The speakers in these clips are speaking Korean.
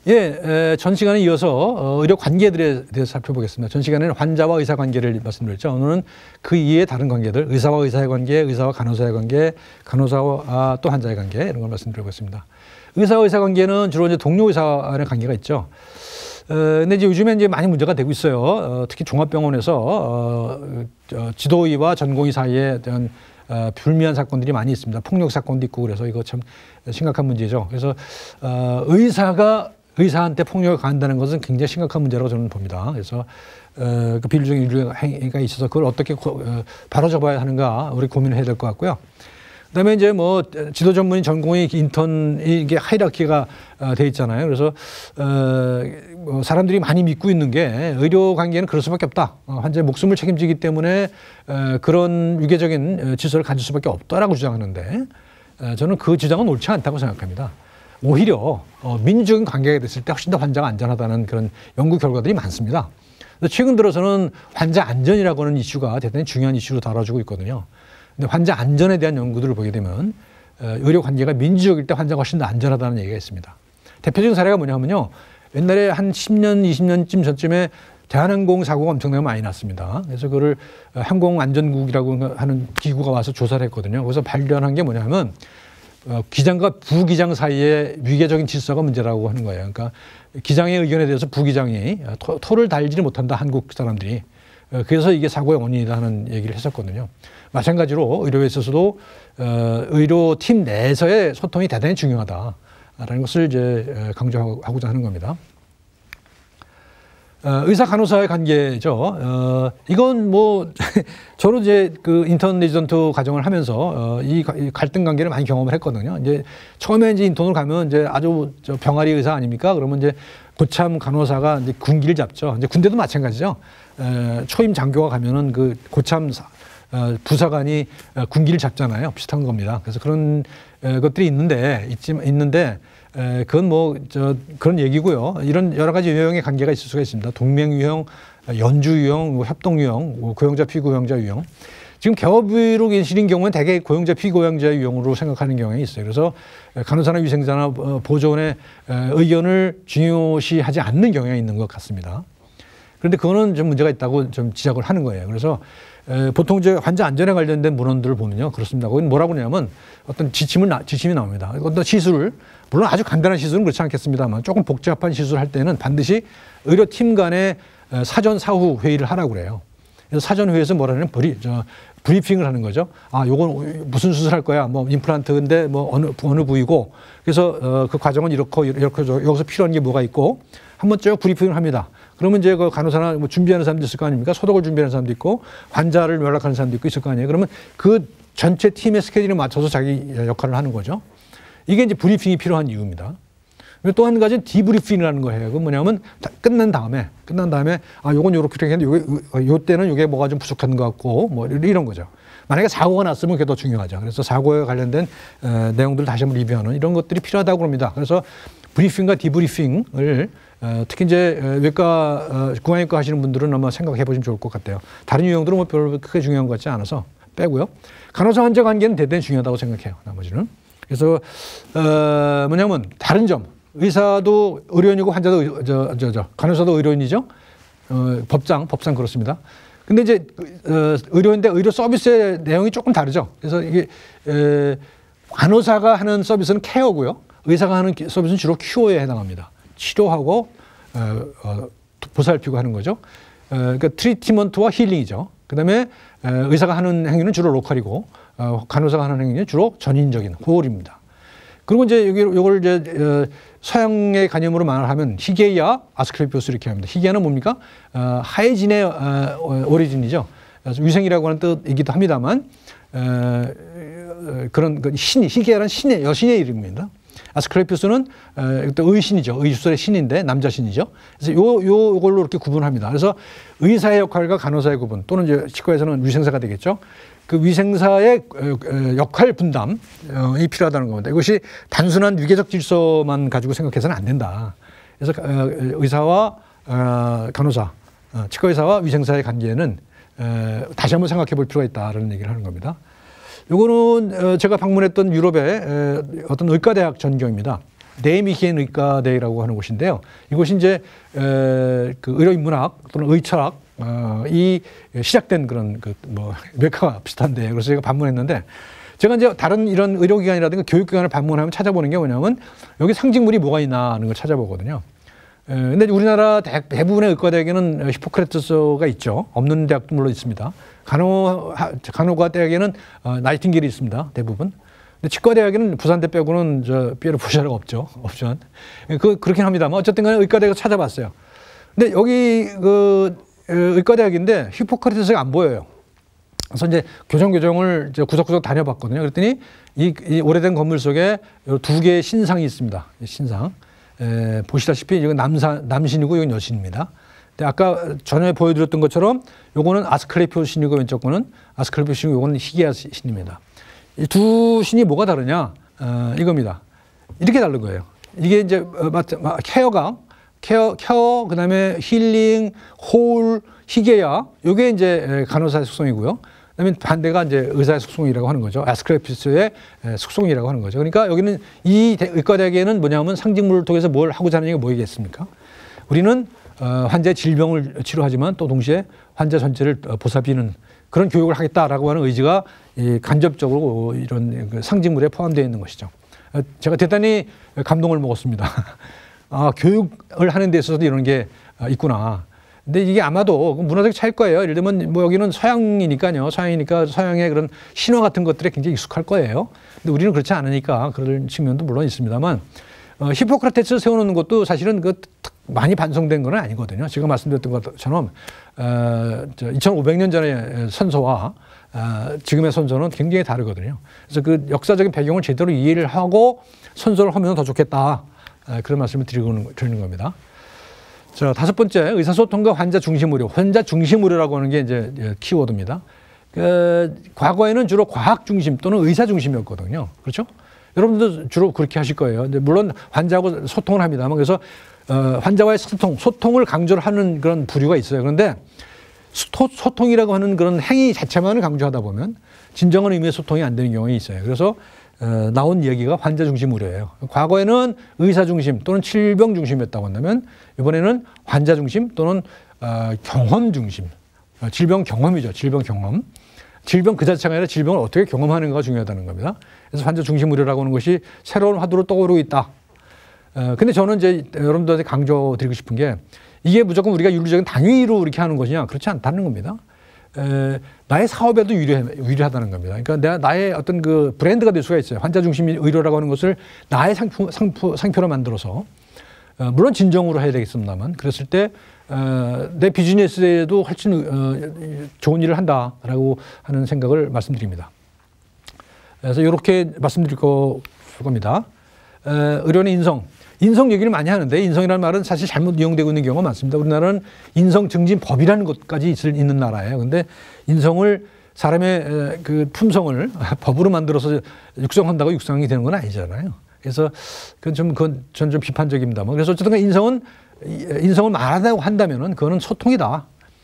전 시간에 이어서 의료 관계들에 대해서 살펴보겠습니다. 전 시간에는 환자와 의사 관계를 말씀드렸죠. 오늘은 그 이외의 다른 관계들, 의사와 의사의 관계, 의사와 간호사의 관계, 간호사와 또 환자의 관계 이런 걸 말씀드리겠습니다. 의사와 의사 관계는 주로 이제 동료 의사 간의 관계가 있죠. 근데 이제 요즘에 이제 많이 문제가 되고 있어요. 특히 종합병원에서 지도의와 전공의 사이에 대한 불미한 사건들이 많이 있습니다. 폭력 사건도 있고 그래서 이거 참 심각한 문제죠. 그래서 의사가 의사한테 폭력을 가한다는 것은 굉장히 심각한 문제라고 저는 봅니다. 그래서 그 비일적인 인류 행위가 있어서 그걸 어떻게 바로잡아야 하는가 우리 고민을 해야 될 것 같고요. 그다음에 이제 뭐 지도 전문의, 전공의, 인턴 이게 하이라키가 돼 있잖아요. 그래서 뭐 사람들이 많이 믿고 있는 게 의료 관계는 그럴 수밖에 없다. 환자의 목숨을 책임지기 때문에 그런 유계적인 질서를 가질 수밖에 없다라고 주장하는데 저는 그 주장은 옳지 않다고 생각합니다. 오히려 민주적인 관계가 됐을 때 훨씬 더 환자가 안전하다는 그런 연구 결과들이 많습니다. 최근 들어서는 환자 안전이라고 하는 이슈가 대단히 중요한 이슈로 다뤄지고 있거든요. 근데 환자 안전에 대한 연구들을 보게 되면 의료 관계가 민주적일 때 환자가 훨씬 더 안전하다는 얘기가 있습니다. 대표적인 사례가 뭐냐면요. 옛날에 한 10년, 20년쯤 전쯤에 대한항공 사고가 엄청나게 많이 났습니다. 그래서 그거를 항공안전국이라고 하는 기구가 와서 조사를 했거든요. 그래서 발견한 게 뭐냐면 기장과 부기장 사이에 위계적인 질서가 문제라고 하는 거예요. 그러니까 기장의 의견에 대해서 부기장이 토를 달지를 못한다, 한국 사람들이. 그래서 이게 사고의 원인이다 하는 얘기를 했었거든요. 마찬가지로 의료에 있어서도 의료팀 내에서의 소통이 대단히 중요하다라는 것을 이제 강조하고자 하는 겁니다. 의사 간호사의 관계죠. 이건 뭐 저도 이제 그 인턴 레지던트 과정을 하면서 이 갈등 관계를 많이 경험을 했거든요. 이제 처음에 이제 인턴을 가면 이제 아주 병아리 의사 아닙니까? 그러면 이제 고참 간호사가 이제 군기를 잡죠. 이제 군대도 마찬가지죠. 초임 장교가 가면은 그 고참 부사관이 군기를 잡잖아요. 비슷한 겁니다. 그래서 그런 것들이 있는데 그건 뭐 그런 얘기고요. 이런 여러 가지 유형의 관계가 있을 수가 있습니다. 동맹 유형, 연주 유형, 협동 유형, 고용자 피고용자 유형. 지금 개업의로 계시는 경우는 대개 고용자 피고용자 유형으로 생각하는 경향이 있어요. 그래서 간호사나 위생사나 보조원의 의견을 중요시하지 않는 경향이 있는 것 같습니다. 그런데 그거는 좀 문제가 있다고 좀 지적을 하는 거예요. 그래서 보통 이제 환자 안전에 관련된 문헌들을 보면요. 그렇습니다. 거기는 뭐라고 그러냐면 어떤 지침이 나옵니다. 어떤 시술을, 물론 아주 간단한 시술은 그렇지 않겠습니다만 조금 복잡한 시술을 할 때는 반드시 의료팀 간에 사전 사후 회의를 하라고 그래요. 그래서 사전 회의에서 뭐라냐면 브리핑을 하는 거죠. 아, 요건 무슨 수술할 거야? 뭐 임플란트인데 뭐 어느 부위고. 그래서 그 과정은 이렇게 여기서 필요한 게 뭐가 있고 한번 쭉 브리핑을 합니다. 그러면 이제 그 간호사나 뭐 준비하는 사람도 있을 거 아닙니까? 소독을 준비하는 사람도 있고 환자를 연락하는 사람도 있고 있을 거 아니에요. 그러면 그 전체 팀의 스케줄에 맞춰서 자기 역할을 하는 거죠. 이게 이제 브리핑이 필요한 이유입니다. 또 한 가지는 디브리핑이라는 거예요. 그건 뭐냐면 끝난 다음에 아, 요건 요렇게 했는데 요 때는 요게 뭐가 좀 부족한 것 같고 뭐 이런 거죠. 만약에 사고가 났으면 그게 더 중요하죠. 그래서 사고에 관련된 내용들을 다시 한번 리뷰하는 이런 것들이 필요하다고 합니다. 그래서 브리핑과 디브리핑을 특히 이제 외과, 구강외과 하시는 분들은 아마 생각해 보시면 좋을 것 같아요. 다른 유형들은 뭐 별로 크게 중요한 것 같지 않아서 빼고요. 간호사 환자 관계는 대단히 중요하다고 생각해요. 나머지는. 그래서 뭐냐면 다른 점. 의사도 의료인이고 환자도 간호사도 의료인이죠. 법상 그렇습니다. 근데 이제 의료인데 의료 서비스의 내용이 조금 다르죠. 그래서 이게 간호사가 하는 서비스는 케어고요. 의사가 하는 서비스는 주로 큐어에 해당합니다. 치료하고 보살피고 하는 거죠. 그러니까 트리트먼트와 힐링이죠. 그다음에 의사가 하는 행위는 주로 로컬이고 간호사가 하는 행위는 주로 전인적인 홀입니다. 그리고 이제 요걸 이제 서양의 개념으로 말하면 히게이아, 아스클레피오스 이렇게 합니다. 히게이아는 뭡니까? 하이진의 오리진이죠. 위생이라고 하는 뜻이기도 합니다만 그런 히게이아는 여신의 이름입니다. 아스클레피오스는 또 의신이죠. 의술의 신인데 남자 신이죠. 그래서 요걸로 이렇게 구분합니다. 그래서 의사의 역할과 간호사의 구분 또는 이제 치과에서는 위생사가 되겠죠. 그 위생사의 역할 분담이 필요하다는 겁니다. 이것이 단순한 위계적 질서만 가지고 생각해서는 안 된다. 그래서 의사와 간호사, 치과의사와 위생사의 관계는 다시 한번 생각해 볼 필요가 있다는 얘기를 하는 겁니다. 요거는 제가 방문했던 유럽의 어떤 의과대학 전경입니다. 네이미히엔 의과대라고 하는 곳인데요. 이곳이 이제 그 의료인문학 또는 의철학 이 시작된 그런 뭐 메카가 비슷한데, 그래서 제가 방문했는데, 제가 이제 다른 이런 의료기관이라든가 교육기관을 방문하면 찾아보는 게 뭐냐면 여기 상징물이 뭐가 있나 하는 걸 찾아보거든요. 근데 우리나라 대부분의 의과대학에는 히포크라테스가 있죠. 없는 대학도 물론 있습니다. 간호과 대학에는 나이팅게일이 있습니다. 대부분. 근데 치과대학에는 부산대 빼고는 피에르 보샤르가 없죠. 옵션. 그렇긴 합니다만 어쨌든 간에 의과대학을 찾아봤어요. 근데 여기 의과대학인데 히포크라테스가 안 보여요. 그래서 이제 교정을 이제 구석구석 다녀봤거든요. 그랬더니 이 오래된 건물 속에 두 개의 신상이 있습니다. 신상. 보시다시피 이건 남신이고 이건 여신입니다. 근데 아까 전에 보여드렸던 것처럼 요거는 아스클레피오 신이고 왼쪽 거는 아스클레피오 신이고 요거는 히기야 신입니다. 이 두 신이 뭐가 다르냐? 이겁니다. 이렇게 다른 거예요. 이게 이제 케어, 그다음에 힐링, 홀, 히게야, 요게 이제 간호사의 속성이고요. 그다음에 반대가 이제 의사의 속성이라고 하는 거죠. 아스클레피스의 속성이라고 하는 거죠. 그러니까 여기는 이 의과대학에는 뭐냐면 상징물을 통해서 뭘 하고자 하는 얘기가 뭐이겠습니까? 우리는 환자의 질병을 치료하지만 또 동시에 환자 전체를 보살피는 그런 교육을 하겠다라고 하는 의지가 간접적으로 이런 상징물에 포함되어 있는 것이죠. 제가 대단히 감동을 먹었습니다. 아, 교육을 하는 데 있어서도 이런 게 있구나. 근데 이게 아마도 문화적 차이일 거예요. 예를 들면 뭐 여기는 서양이니까요. 서양이니까 서양의 그런 신화 같은 것들에 굉장히 익숙할 거예요. 근데 우리는 그렇지 않으니까 그런 측면도 물론 있습니다만, 히포크라테스 세워놓는 것도 사실은 많이 반성된 건 아니거든요. 제가 말씀드렸던 것처럼 2500년 전의 선서와 지금의 선서는 굉장히 다르거든요. 그래서 그 역사적인 배경을 제대로 이해를 하고 선서를 하면 더 좋겠다. 그런 말씀을 드리는 겁니다. 자, 다섯 번째, 의사소통과 환자 중심 의료. 환자 중심 의료라고 하는 게 이제 키워드입니다. 과거에는 주로 과학 중심 또는 의사 중심이었거든요. 그렇죠? 여러분도 주로 그렇게 하실 거예요. 근데 물론 환자하고 소통을 합니다만, 그래서 환자와의 소통을 강조를 하는 그런 부류가 있어요. 그런데 소통이라고 하는 그런 행위 자체만을 강조하다 보면 진정한 의미의 소통이 안 되는 경우가 있어요. 그래서 나온 얘기가 환자 중심 의료예요. 과거에는 의사 중심 또는 질병 중심이었다고 한다면 이번에는 환자 중심 또는 경험 중심. 질병 경험이죠. 질병 경험. 질병 그 자체가 아니라 질병을 어떻게 경험하는가가 중요하다는 겁니다. 그래서 환자 중심 의료라고 하는 것이 새로운 화두로 떠오르고 있다. 근데 저는 이제 여러분들한테 강조드리고 싶은 게 이게 무조건 우리가 윤리적인 당위로 이렇게 하는 것이냐, 그렇지 않다는 겁니다. 나의 사업에도 유리하다는 겁니다. 그러니까 나의 어떤 그 브랜드가 될 수가 있어요. 환자 중심 의료라고 하는 것을 나의 상표로 만들어서, 물론 진정으로 해야 되겠습니다만, 그랬을 때 내 비즈니스에도 훨씬 좋은 일을 한다라고 하는 생각을 말씀드립니다. 그래서 이렇게 말씀드릴 겁니다. 의료는 인성 얘기를 많이 하는데, 인성이라는 말은 사실 잘못 이용되고 있는 경우가 많습니다. 우리나라는 인성증진법이라는 것까지 있는 나라예요. 근데 인성을, 사람의 그 품성을 법으로 만들어서 육성한다고 육성이 되는 건 아니잖아요. 그래서 그건 좀 비판적입니다만. 그래서 어쨌든 인성을 말한다고 한다면은 그거는 소통이다.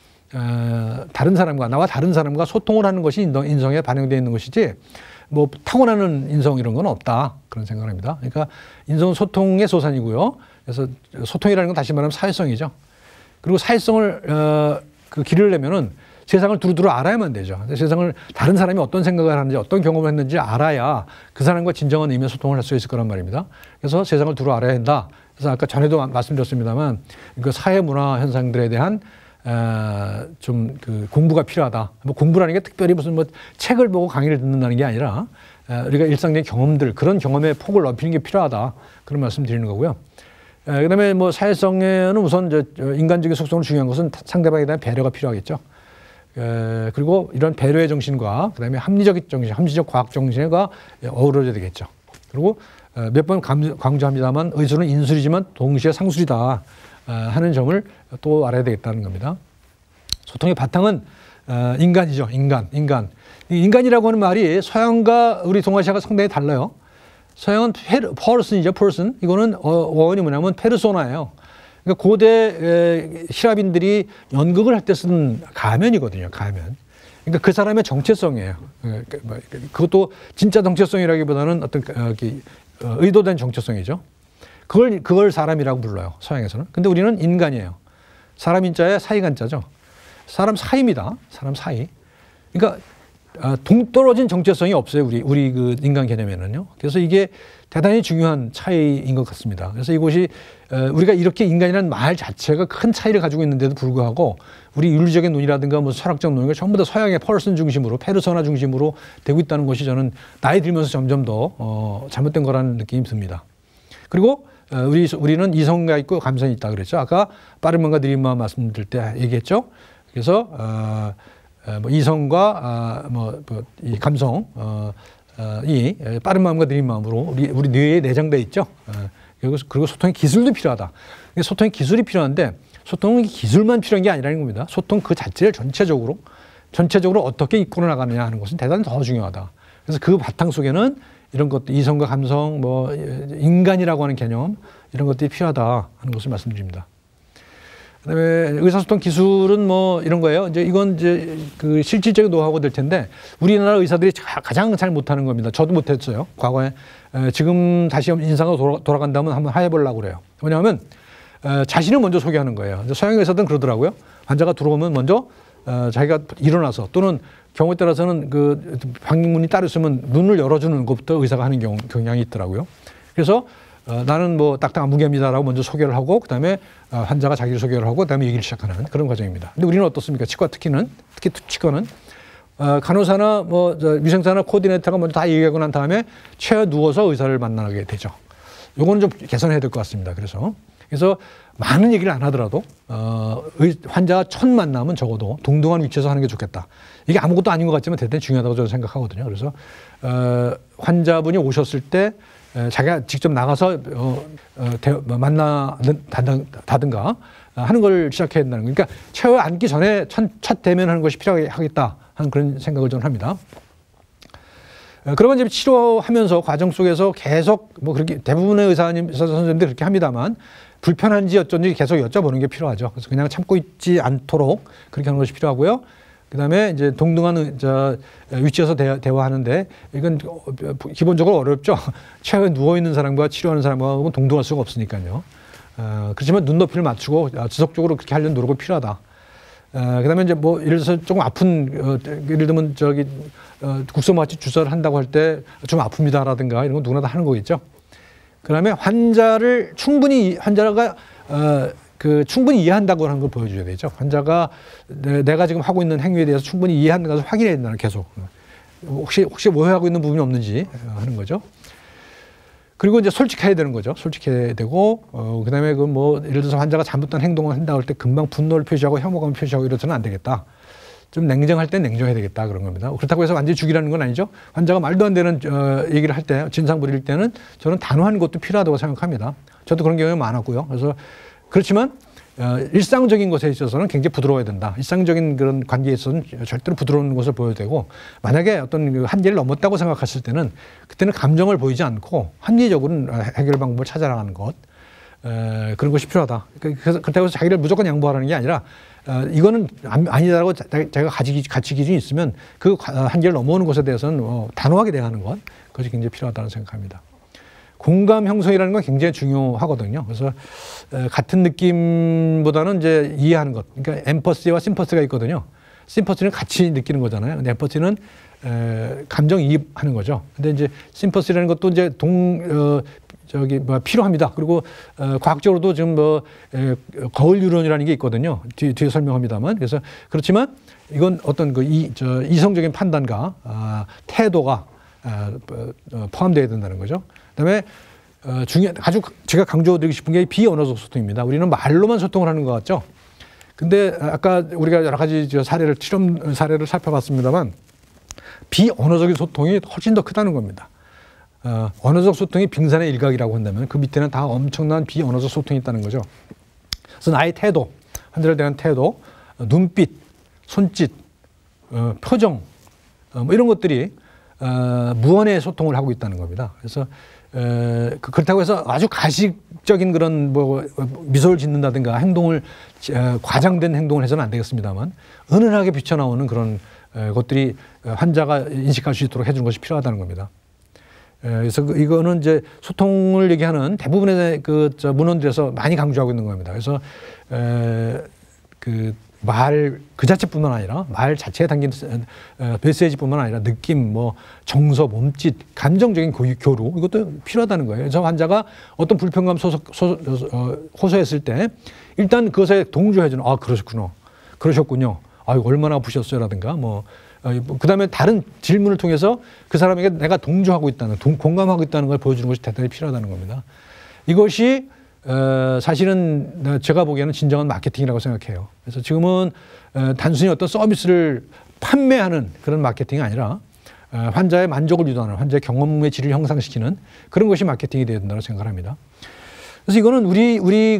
나와 다른 사람과 소통을 하는 것이 인성에 반영되어 있는 것이지, 뭐 타고나는 인성 이런 건 없다, 그런 생각을 합니다. 그러니까 인성은 소통의 소산이고요. 그래서 소통이라는 건 다시 말하면 사회성이죠. 그리고 사회성을 기르려면은 세상을 두루두루 알아야만 되죠. 세상을, 다른 사람이 어떤 생각을 하는지 어떤 경험을 했는지 알아야 그 사람과 진정한 의미의 소통을 할 수 있을 거란 말입니다. 그래서 세상을 두루 알아야 한다. 그래서 아까 전에도 말씀드렸습니다만 그 사회 문화 현상들에 대한 좀 공부가 필요하다. 뭐 공부라는 게 특별히 무슨 뭐 책을 보고 강의를 듣는다는 게 아니라 우리가 일상적인 경험들, 그런 경험의 폭을 넓히는 게 필요하다. 그런 말씀 드리는 거고요. 그다음에 뭐 사회성에는 우선 인간적인 속성으로 중요한 것은 상대방에 대한 배려가 필요하겠죠. 그리고 이런 배려의 정신과 그다음에 합리적 정신, 합리적 과학 정신과 어우러져야 되겠죠. 그리고 몇 번 강조합니다만 의술은 인술이지만 동시에 상술이다 하는 점을 또 알아야 되겠다는 겁니다. 소통의 바탕은 인간이죠. 인간이라고 하는 말이 서양과 우리 동아시아가 상당히 달라요. 서양은 person이죠. person. 이거는 어원이 뭐냐면 페르소나예요. 그러니까 고대 히라빈들이 연극을 할 때 쓰는 가면이거든요. 가면. 그러니까 그 사람의 정체성이에요. 그것도 진짜 정체성이라기보다는 어떤 의도된 정체성이죠. 그걸 사람이라고 불러요. 서양에서는. 근데 우리는 인간이에요. 사람 인자에 사이간자죠. 사람 사이입니다. 사람 사이. 그러니까 동떨어진 정체성이 없어요. 우리 그 인간 개념에는요. 그래서 이게 대단히 중요한 차이인 것 같습니다. 그래서 이것이 우리가 이렇게 인간이라는 말 자체가 큰 차이를 가지고 있는데도 불구하고 우리 윤리적인 논의라든가 뭐 철학적 논의가 전부 다 서양의 펄슨 중심으로 페르소나 중심으로 되고 있다는 것이 저는 나이 들면서 점점 더 잘못된 거라는 느낌이 듭니다. 그리고 우리는 이성가 있고 감성이 있다 그랬죠. 아까 빠른 마음과 느린 마음 말씀드릴 때 얘기했죠. 그래서 뭐 이성과 이 감성 이 빠른 마음과 느린 마음으로 우리 뇌에 내장돼 있죠. 그리고 소통의 기술도 필요하다. 소통의 기술이 필요한데 소통은 기술만 필요한 게 아니라는 겁니다. 소통 그 자체를 전체적으로 어떻게 이끌어 나가느냐 하는 것은 대단히 더 중요하다. 그래서 그 바탕 속에는 이런 것들, 이성과 감성, 뭐 인간이라고 하는 개념 이런 것들이 필요하다 하는 것을 말씀드립니다. 그다음에 의사소통 기술은 뭐 이런 거예요. 이건 그 실질적인 노하우가 될 텐데 우리나라 의사들이 가장 잘 못하는 겁니다. 저도 못했어요. 과거에. 지금 다시 인상으로 돌아간다면 한번 해보려고 그래요. 왜냐하면 자신을 먼저 소개하는 거예요. 서양 의사들은 그러더라고요. 환자가 들어오면 먼저 자기가 일어나서 또는 경우에 따라서는 그 방문이 따로 있으면 눈을 열어주는 것부터 의사가 하는 경향이 있더라고요. 그래서 나는 뭐 딱딱한 무게입니다라고 먼저 소개를 하고 그다음에 환자가 자기를 소개를 하고 그다음에 얘기를 시작하는 그런 과정입니다. 근데 우리는 어떻습니까? 특히 치과는 간호사나 뭐 위생사나 코디네이터가 먼저 다 얘기하고 난 다음에 체어 누워서 의사를 만나게 되죠. 요거는 좀 개선해야 될 것 같습니다. 그래서 많은 얘기를 안 하더라도 환자가 첫 만남은 적어도 동등한 위치에서 하는 게 좋겠다. 이게 아무것도 아닌 것 같지만 대단히 중요하다고 저는 생각하거든요. 그래서 환자분이 오셨을 때 자기가 직접 나가서 만나다든가 하는 걸 시작해야 된다는 거예요. 그러니까 체어에 앉기 전에 첫 대면하는 것이 필요하겠다 하는 그런 생각을 저는 합니다. 그러면 이제 치료하면서 과정 속에서 계속 뭐 그렇게 대부분의 의사 선생님들이 그렇게 합니다만 불편한지 어쩐지 계속 여쭤보는 게 필요하죠. 그래서 그냥 참고 있지 않도록 그렇게 하는 것이 필요하고요. 그다음에 이제 동등한 위치에서 대화하는데 이건 기본적으로 어렵죠. 체어에 누워 있는 사람과 치료하는 사람하고 동등할 수가 없으니까요. 그렇지만 눈높이를 맞추고 지속적으로 그렇게 하려는 노력이 필요하다. 그다음에 이제 뭐 예를 들어서 조금 아픈 예를 들면 국소마취 주사를 한다고 할 때 좀 아픕니다라든가 이런 건 누구나 다 하는 거겠죠. 그다음에 환자가 충분히 이해한다고 하는 걸 보여줘야 되죠. 환자가 내가 지금 하고 있는 행위에 대해서 충분히 이해하는 것을 확인해야 된다는 계속. 혹시 오해하고 있는 부분이 없는지 하는 거죠. 그리고 이제 솔직해야 되는 거죠. 솔직해야 되고, 그 다음에 예를 들어서 환자가 잘못된 행동을 한다고 할 때 금방 분노를 표시하고 혐오감을 표시하고 이러서는 안 되겠다. 좀 냉정할 땐 냉정해야 되겠다. 그런 겁니다. 그렇다고 해서 완전히 죽이라는 건 아니죠. 환자가 말도 안 되는 얘기를 할 때, 진상 부릴 때는 저는 단호한 것도 필요하다고 생각합니다. 저도 그런 경험이 많았고요. 그래서 그렇지만 일상적인 것에 있어서는 굉장히 부드러워야 된다. 일상적인 그런 관계에 있어서는 절대로 부드러운 것을 보여야 되고 만약에 어떤 한계를 넘었다고 생각했을 때는 그때는 감정을 보이지 않고 합리적으로 해결 방법을 찾아나가는 것 그런 것이 필요하다. 그래서 그렇다고 해서 자기를 무조건 양보하라는 게 아니라 이거는 아니다라고 자기가 가치 기준이 있으면 그 한계를 넘어오는 것에 대해서는 단호하게 대하는 것 그것이 굉장히 필요하다는 생각합니다. 공감 형성이라는 건 굉장히 중요하거든요. 그래서 같은 느낌보다는 이제 이해하는 것. 그러니까 엠퍼시와 심퍼시가 있거든요. 심퍼시는 같이 느끼는 거잖아요. 근데 엠퍼시는 감정이입하는 거죠. 근데 이제 심퍼시라는 것도 이제 필요합니다. 그리고 과학적으로도 지금 거울 유론이라는 게 있거든요. 뒤에 설명합니다만. 그래서 그렇지만 이건 어떤 이성적인 판단과 태도가 포함되어야 된다는 거죠. 그다음에 아주 제가 강조드리고 싶은 게 비언어적 소통입니다. 우리는 말로만 소통을 하는 것 같죠. 근데 아까 우리가 여러 가지 실험 사례를 살펴봤습니다만 비언어적인 소통이 훨씬 더 크다는 겁니다. 언어적 소통이 빙산의 일각이라고 한다면 그 밑에는 다 엄청난 비언어적 소통이 있다는 거죠. 그래서 나의 태도, 환자에 대한 태도, 눈빛, 손짓, 표정 뭐 이런 것들이 무언의 소통을 하고 있다는 겁니다. 그래서 그렇다고 해서 아주 가식적인 그런 미소를 짓는다든가 행동을 과장된 행동을 해서는 안 되겠습니다만 은은하게 비쳐나오는 그런 것들이 환자가 인식할 수 있도록 해주는 것이 필요하다는 겁니다. 그래서 이거는 이제 소통을 얘기하는 대부분의 문헌들에서 많이 강조하고 있는 겁니다. 그래서 그 말 그 자체뿐만 아니라 말 자체에 담긴 메시지뿐만 아니라 느낌, 뭐 정서, 몸짓, 감정적인 교류 이것도 필요하다는 거예요. 그래서 환자가 어떤 불편감 호소했을 때 일단 그것에 동조해주는 그러셨구나, 그러셨군요. 얼마나 아프셨어요라든가 그다음에 다른 질문을 통해서 그 사람에게 내가 동조하고 있다는, 공감하고 있다는 걸 보여주는 것이 대단히 필요하다는 겁니다. 이것이 사실은 제가 보기에는 진정한 마케팅이라고 생각해요. 그래서 지금은 단순히 어떤 서비스를 판매하는 그런 마케팅이 아니라 환자의 만족을 유도하는, 환자의 경험의 질을 형상시키는 그런 것이 마케팅이 되어야 된다고 생각을 합니다. 그래서 이거는 우리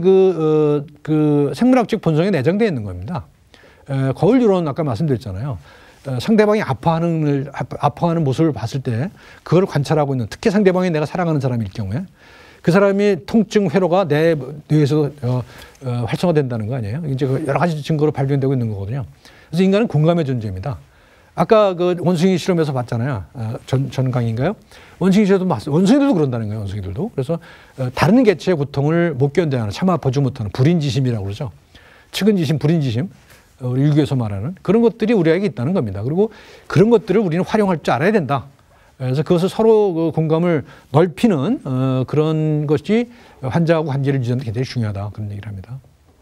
그 생물학적 본성에 내장되어 있는 겁니다. 거울 이론 아까 말씀드렸잖아요. 상대방이 아파하는 모습을 봤을 때 그걸 관찰하고 있는, 특히 상대방이 내가 사랑하는 사람일 경우에 그 사람이 통증 회로가 내 뇌에서 활성화된다는 거 아니에요? 이제 여러 가지 증거로 발견되고 있는 거거든요. 그래서 인간은 공감의 존재입니다. 아까 그 원숭이 실험에서 봤잖아요. 전 강의인가요? 원숭이 실험도 봤어요. 원숭이들도 그런다는 거예요. 원숭이들도. 그래서 다른 개체의 고통을 못 견뎌하는, 참아 보지 못하는 불인지심이라고 그러죠. 측은지심, 불인지심. 우리 일교에서 말하는 그런 것들이 우리에게 있다는 겁니다. 그리고 그런 것들을 우리는 활용할 줄 알아야 된다. 그래서 그것을 서로 그 공감을 넓히는 그런 것이 환자하고 관계를 유지하는 데 굉장히 중요하다. 그런 얘기를 합니다.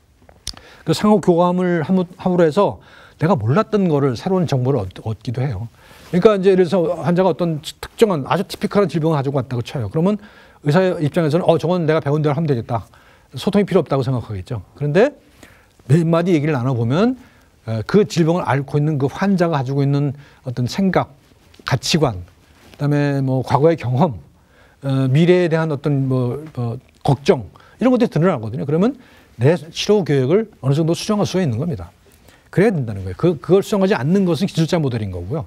그 상호 교감을 함으로 해서 내가 몰랐던 거를, 새로운 정보를 얻기도 해요. 그러니까 이제 예를 들어서 환자가 어떤 특정한 아주 티피컬한 질병을 가지고 왔다고 쳐요. 그러면 의사의 입장에서는 저건 내가 배운 대로 하면 되겠다. 소통이 필요 없다고 생각하겠죠. 그런데 몇 마디 얘기를 나눠보면 그 질병을 앓고 있는 그 환자가 가지고 있는 어떤 생각, 가치관, 그다음에 뭐 과거의 경험, 미래에 대한 어떤 걱정 이런 것들이 드러나거든요. 그러면 내 치료 계획을 어느 정도 수정할 수가 있는 겁니다. 그래야 된다는 거예요. 그걸 수정하지 않는 것은 기술자 모델인 거고요.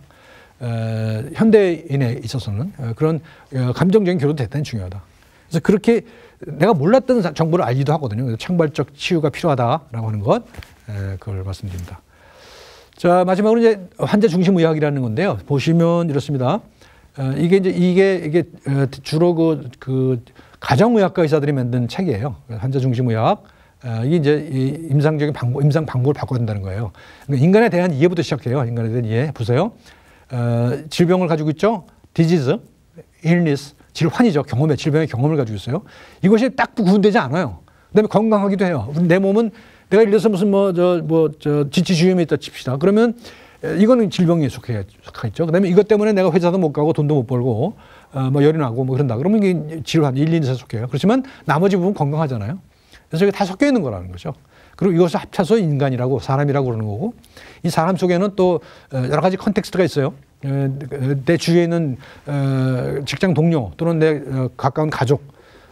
현대인에 있어서는 그런 감정적인 교류도 대단히 중요하다. 그래서 그렇게 내가 몰랐던 정보를 알기도 하거든요. 그래서 창발적 치유가 필요하다라고 하는 것, 그걸 말씀드립니다. 자, 마지막으로 이제 환자 중심 의학이라는 건데요. 보시면 이렇습니다. 이게 주로 그 가정의학과 의사들이 만든 책이에요. 환자 중심 의학. 이게 이제 임상 방법을 바꿔야 된다는 거예요. 그러니까 인간에 대한 이해부터 시작해요. 인간에 대한 이해. 보세요. 질병을 가지고 있죠. disease, illness, 질환이죠. 질병의 경험을 가지고 있어요. 이것이 딱 구분되지 않아요. 그다음에 건강하기도 해요. 내 몸은 내가 예를 들어서 무슨 지치주염이 있다 칩시다. 그러면 이거는 질병에 속하겠죠. 그다음에 이것 때문에 내가 회사도 못 가고 돈도 못 벌고 열이 나고 그런다. 그러면 이게 질환, 1, 2에 속해요. 그렇지만 나머지 부분 건강하잖아요. 그래서 이게 다 섞여 있는 거라는 거죠. 그리고 이것을 합쳐서 인간이라고, 사람이라고 그러는 거고, 이 사람 속에는 또 여러 가지 컨텍스트가 있어요. 내 주위에 있는 직장 동료 또는 내 가까운 가족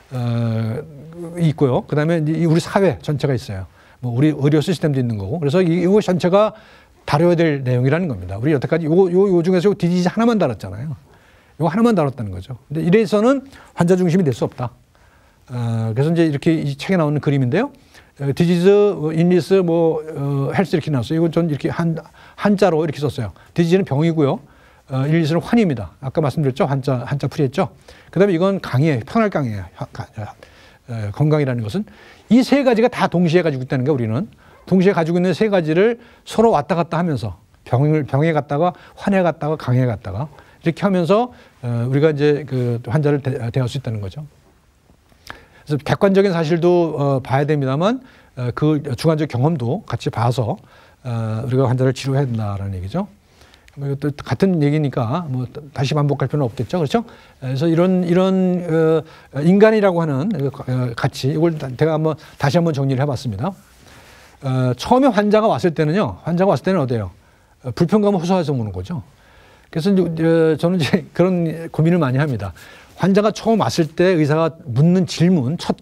있고요. 그다음에 우리 사회 전체가 있어요. 우리 의료 시스템도 있는 거고. 그래서 이거 전체가 다뤄야 될 내용이라는 겁니다. 우리 여태까지 요 중에서 디지즈 하나만 다뤘잖아요. 이거 하나만 다뤘다는 거죠. 근데 이래서는 환자 중심이 될 수 없다. 그래서 이제 이렇게 이 책에 나오는 그림인데요. 디지즈, 인리스, 헬스 이렇게 나왔어요. 이건 전 이렇게 한자로 이렇게 썼어요. 디지즈는 병이고요. 인리스는 환입니다. 아까 말씀드렸죠. 한자 풀이했죠. 그 다음에 이건 강이에요. 평할 강이에요. 건강이라는 것은 이 세 가지가 다 동시에 가지고 있다는 게 우리는 동시에 가지고 있는 세 가지를 서로 왔다 갔다 하면서 병에 갔다가 환에 갔다가 강에 갔다가 이렇게 하면서 우리가 이제 그 환자를 대할 수 있다는 거죠. 그래서 객관적인 사실도 봐야 됩니다만 그 주관적 경험도 같이 봐서 우리가 환자를 치료해야 된다라는 얘기죠. 이것도 같은 얘기니까 다시 반복할 필요는 없겠죠, 그렇죠? 그래서 이런 인간이라고 하는 가치, 이걸 제가 다시 한번 정리를 해봤습니다. 처음에 환자가 왔을 때는 어때요? 불편감을 호소해서 오는 거죠. 그래서 저는 이제 그런 고민을 많이 합니다. 환자가 처음 왔을 때 의사가 묻는 첫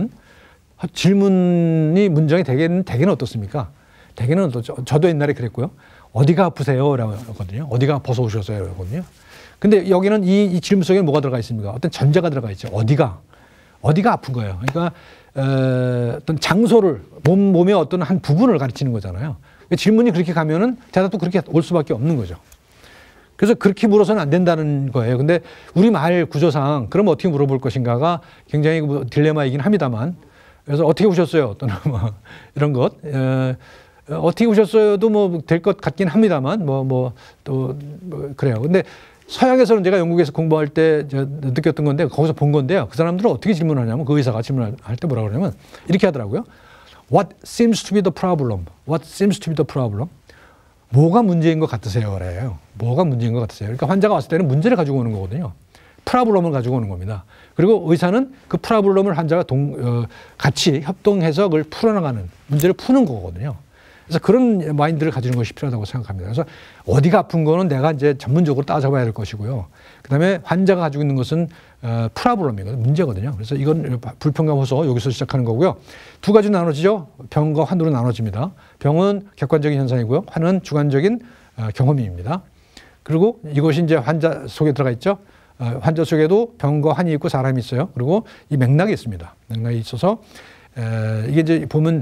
질문이 문장이 대개는 어떻습니까? 대개는 저도 옛날에 그랬고요. 어디가 아프세요? 라고 하거든요. 어디가 아파서 오셨어요? 라고 하거든요. 근데 여기는 이 질문 속에 뭐가 들어가 있습니까? 어떤 전제가 들어가 있죠. 어디가 아픈 거예요. 그러니까 어떤 장소를 몸의 어떤 한 부분을 가르치는 거잖아요. 질문이 그렇게 가면은 대답도 그렇게 올 수밖에 없는 거죠. 그래서 그렇게 물어서는 안 된다는 거예요. 근데 우리말 구조상 그럼 어떻게 물어볼 것인가가 굉장히 딜레마이긴 합니다만, 그래서 어떻게 오셨어요? 또는 뭐 이런 것. 어떻게 오셨어요도 뭐 될 것 같긴 합니다만, 또 그래요. 근데 서양에서는 제가 영국에서 공부할 때 느꼈던 건데, 거기서 본 건데요. 그 사람들은 어떻게 질문하냐면, 그 의사가 질문할 때 뭐라 그러냐면 이렇게 하더라고요. What seems to be the problem? What seems to be the problem? 뭐가 문제인 것 같으세요? 그래요. 뭐가 문제인 것 같으세요? 그러니까 환자가 왔을 때는 문제를 가지고 오는 거거든요. 프라블럼을 가지고 오는 겁니다. 그리고 의사는 그 프라블럼을 환자가 같이 협동해서 그걸 풀어나가는, 문제를 푸는 거거든요. 그래서 그런 마인드를 가지는 것이 필요하다고 생각합니다. 그래서 어디가 아픈 거는 내가 이제 전문적으로 따져봐야 될 것이고요. 그 다음에 환자가 가지고 있는 것은 프라블럼이거든요. 문제거든요. 그래서 이건 불평감 호소 여기서 시작하는 거고요. 두 가지 나눠지죠. 병과 환으로 나눠집니다. 병은 객관적인 현상이고요. 환은 주관적인 경험입니다. 그리고 이것이 이제 환자 속에 들어가 있죠. 환자 속에도 병과 환이 있고 사람이 있어요. 그리고 이 맥락이 있습니다. 맥락이 있어서 이게 이제 보면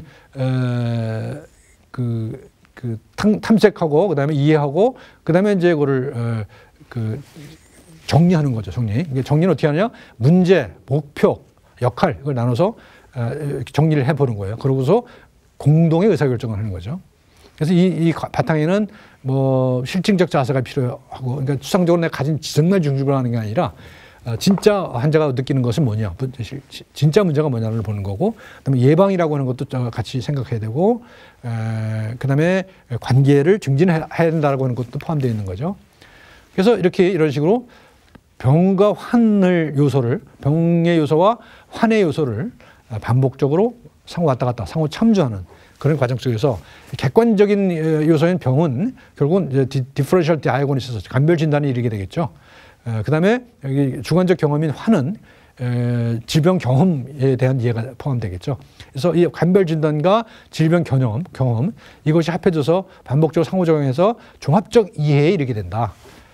탐색하고 그다음에 이해하고 그다음에 이제 그거를 정리하는 거죠. 정리는 어떻게 하느냐? 문제, 목표, 역할 이걸 나눠서 정리를 해보는 거예요. 그러고서 공동의 의사결정을 하는 거죠. 그래서 이 바탕에는 뭐 실증적 자세가 필요하고, 그러니까 추상적으로 내가 가진 정말 중심으로 하는 게 아니라 진짜 환자가 느끼는 것은 뭐냐, 진짜 문제가 뭐냐를 보는 거고, 그다음에 예방이라고 하는 것도 같이 생각해야 되고, 그다음에 관계를 증진해야 된다고 하는 것도 포함되어 있는 거죠. 그래서 이런 식으로 병과 환의 요소와 환의 요소를 반복적으로 상호 왔다 갔다, 상호 참조하는 그런 과정 속에서 객관적인 요소인 병은 결국은 이제 디퍼런셜 다이아고니시스, 감별 진단에 이르게 되겠죠. 그 다음에 여기 주관적 경험인 환은 질병 경험에 대한 이해가 포함되겠죠. 그래서 이 감별 진단과 질병 경험 이것이 합해져서 반복적으로 상호작용해서 종합적 이해에 이르게 된다.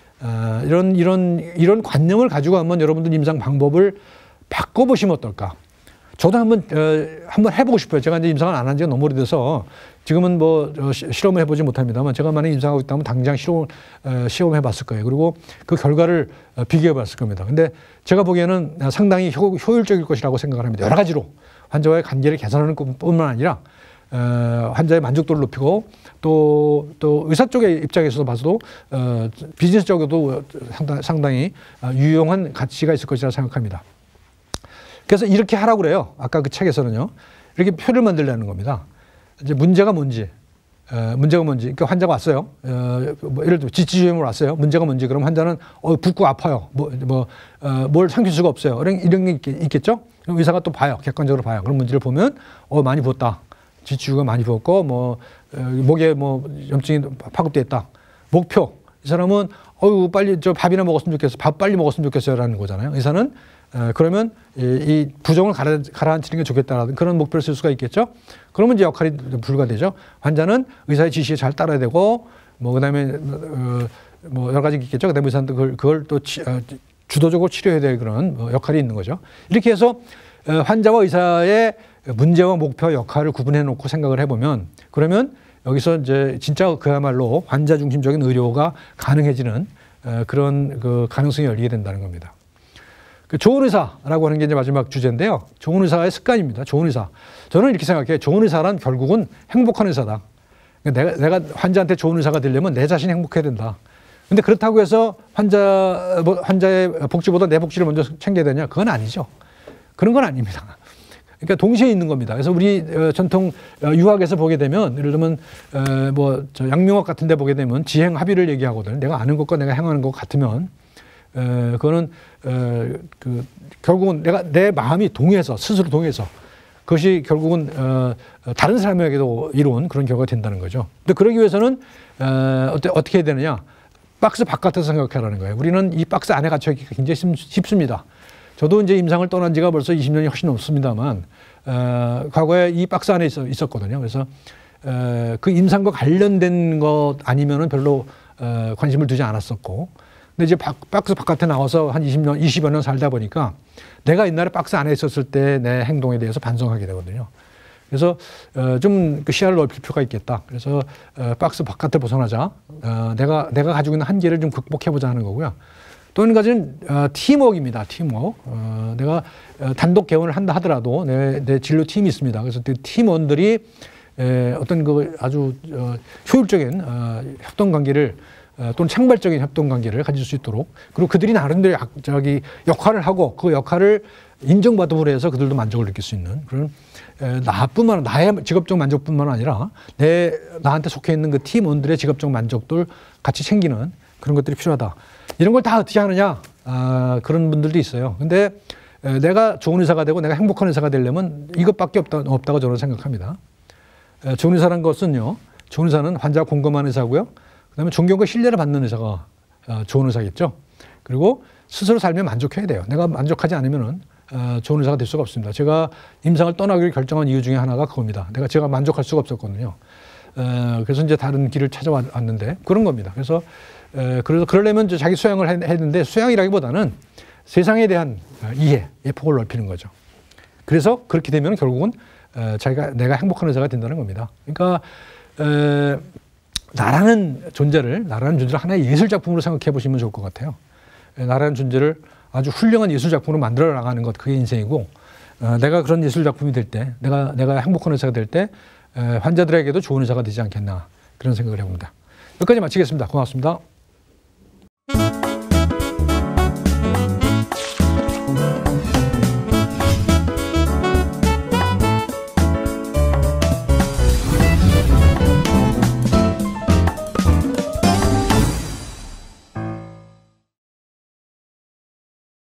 이런 관념을 가지고 한번 여러분들 임상 방법을 바꿔보시면 어떨까? 저도 한번 해보고 싶어요. 제가 이제 임상을 안 한 지가 너무 오래돼서 지금은 뭐 실험을 해보지 못합니다만, 제가 만약에 임상하고 있다면 당장 시험해 봤을 거예요. 그리고 그 결과를 비교해 봤을 겁니다. 근데 제가 보기에는 상당히 효율적일 것이라고 생각을 합니다. 여러 가지로 환자와의 관계를 개선하는 것뿐만 아니라 환자의 만족도를 높이고 또 의사 쪽의 입장에서 봐서도 비즈니스적으로도 상당히 유용한 가치가 있을 것이라 생각합니다. 그래서 이렇게 하라고 그래요. 아까 그 책에서는요. 이렇게 표를 만들려는 겁니다. 이제 문제가 뭔지. 그러니까 환자가 왔어요. 뭐 예를 들어 지치주염으로 왔어요. 문제가 뭔지. 그럼 환자는 붓고 아파요. 뭘 삼킬 수가 없어요. 이런 게 있겠죠. 그럼 의사가 또 봐요. 객관적으로 봐요. 그럼 문제를 보면 많이 부었다. 지치주가 많이 부었고 목에 염증이 파급돼 있다. 목표. 이 사람은 빨리 밥이나 먹었으면 좋겠어. 밥 빨리 먹었으면 좋겠어요라는 거잖아요. 의사는 그러면 이 부종을 가라앉히는 게 좋겠다라는 그런 목표를 쓸 수가 있겠죠. 그러면 이제 역할이 불가되죠. 환자는 의사의 지시에 잘 따라야 되고, 그다음에 여러 가지 있겠죠. 그다음에 의사는 그걸 또 주도적으로 치료해야 될 그런 역할이 있는 거죠. 이렇게 해서 환자와 의사의 문제와 목표, 역할을 구분해 놓고 생각을 해보면, 그러면 여기서 이제 진짜 그야말로 환자 중심적인 의료가 가능해지는 그런 그 가능성이 열리게 된다는 겁니다. 좋은 의사라고 하는 게 이제 마지막 주제인데요. 좋은 의사의 습관입니다. 좋은 의사. 저는 이렇게 생각해요. 좋은 의사란 결국은 행복한 의사다. 내가 환자한테 좋은 의사가 되려면 내 자신이 행복해야 된다. 근데 그렇다고 해서 환자의 복지보다 내 복지를 먼저 챙겨야 되냐? 그건 아니죠. 그런 건 아닙니다. 그러니까 동시에 있는 겁니다. 그래서 우리 전통 유학에서 보게 되면, 예를 들면 양명학 같은 데 보게 되면 지행합의를 얘기하거든요. 내가 아는 것과 내가 행하는 것 같으면 그거는 결국은 내 마음이 스스로 동해서 그것이 결국은 다른 사람에게도 이로운 그런 결과가 된다는 거죠. 근데 그러기 위해서는 어떻게 해야 되느냐? 박스 바깥에서 생각하라는 거예요. 우리는 이 박스 안에 갇혀 있기가 굉장히 쉽습니다. 저도 이제 임상을 떠난 지가 벌써 20년이 훨씬 넘습니다만, 과거에 이 박스 안에 있었거든요. 그래서 그 임상과 관련된 것 아니면은 별로 관심을 두지 않았었고, 근데 이제 박스 바깥에 나와서 한 20여 년 살다 보니까 내가 옛날에 박스 안에 있었을 때 내 행동에 대해서 반성하게 되거든요. 그래서 좀 그 시야를 넓힐 필요가 있겠다. 그래서 박스 바깥을 벗어나자. 내가 가지고 있는 한계를 좀 극복해보자 하는 거고요. 또 한 가지는 팀워크입니다. 팀워크. 내가 단독 개원을 한다 하더라도 내 진로 팀이 있습니다. 그래서 그 팀원들이 어떤 그 아주 효율적인 협동 관계를 또는 창발적인 협동 관계를 가질 수 있도록, 그리고 그들이 나름대로 역할을 하고 그 역할을 인정받음으로 해서 그들도 만족을 느낄 수 있는 그런, 나의 직업적 만족뿐만 아니라 나한테 속해 있는 그 팀원들의 직업적 만족도 같이 챙기는 그런 것들이 필요하다. 이런 걸 다 어떻게 하느냐, 그런 분들도 있어요. 근데 내가 좋은 의사가 되고 내가 행복한 의사가 되려면 이것밖에 없다고 저는 생각합니다. 좋은 의사란 것은요, 좋은 의사는 환자가 공감하는 의사고요. 그다음에 존경과 신뢰를 받는 의사가 좋은 의사겠죠. 그리고 스스로 살면 만족해야 돼요. 내가 만족하지 않으면은 좋은 의사가 될 수가 없습니다. 제가 임상을 떠나기를 결정한 이유 중에 하나가 그겁니다. 제가 만족할 수가 없었거든요. 그래서 이제 다른 길을 찾아왔는데 그런 겁니다. 그래서 그러려면 이제 자기 수양을 했는데, 수양이라기보다는 세상에 대한 이해의 폭을 넓히는 거죠. 그래서 그렇게 되면 결국은 내가 행복한 의사가 된다는 겁니다. 그러니까 나라는 존재를 하나의 예술 작품으로 생각해 보시면 좋을 것 같아요. 나라는 존재를 아주 훌륭한 예술 작품으로 만들어 나가는 것, 그게 인생이고, 내가 그런 예술 작품이 될 때, 내가 행복한 의사가 될 때 환자들에게도 좋은 의사가 되지 않겠나, 그런 생각을 해봅니다. 여기까지 마치겠습니다. 고맙습니다.